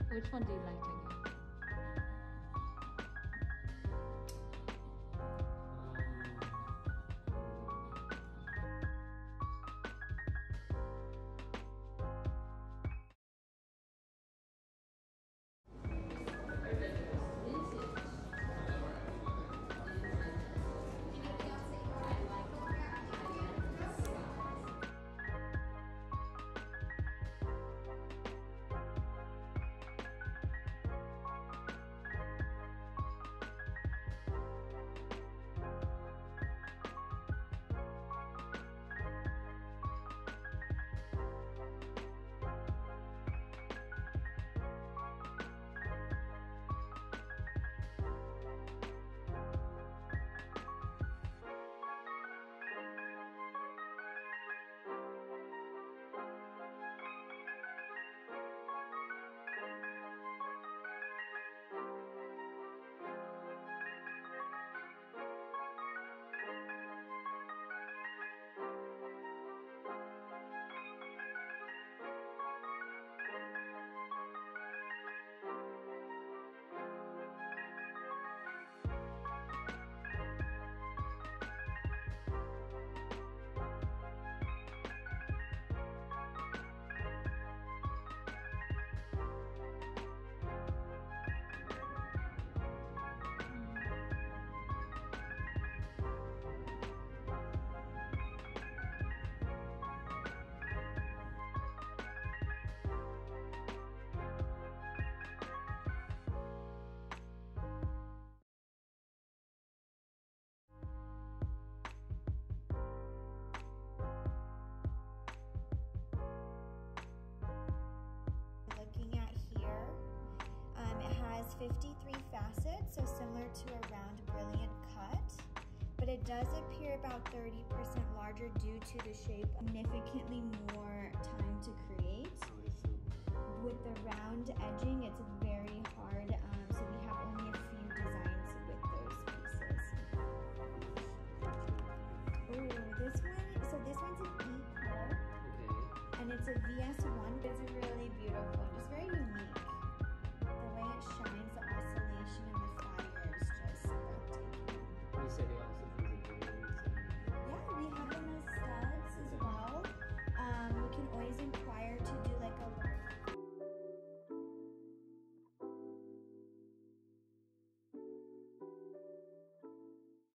Which one do you like again? Looking at here, it has 53 facets, so similar to a round brilliant cut, but it does appear about 30% larger due to the shape. Significantly more time to create. With the round edging, it's very hard, so we have only a few designs with those pieces. Oh, this one, so this one's an E color, and it's a VS1.